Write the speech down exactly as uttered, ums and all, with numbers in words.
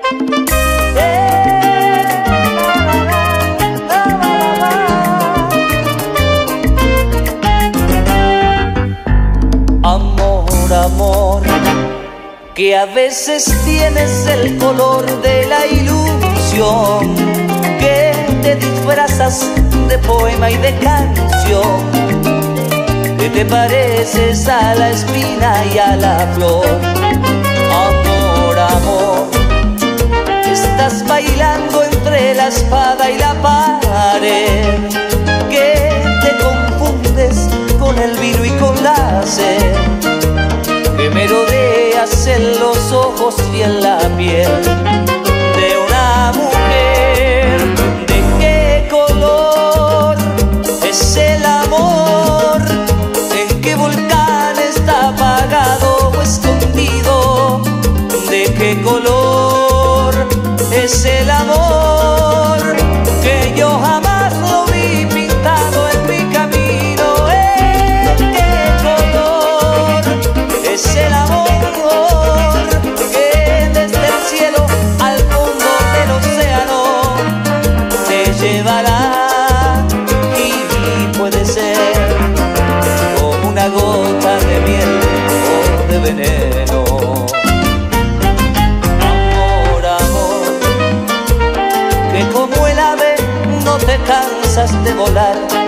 Amor, amor, que a veces tienes el color de la ilusión, que te disfrazas de poema y de canción, que te pareces a la espina y a la flor. Amor, amor, estás bailando entre la espada y la pared, que te confundes con el vino y con la sed, que merodeas en los ojos y en la piel de una mujer. ¿De qué color es el amor? ¿En qué volcán está apagado o escondido? ¿De qué color es el amor? Que yo jamás lo vi pintado en mi camino. ¿En qué color es el amor? Que desde el cielo al fondo del océano te llevará, y puede ser como una gota de miel o de veneno. Amor, amor, que como el ave no te cansas de volar,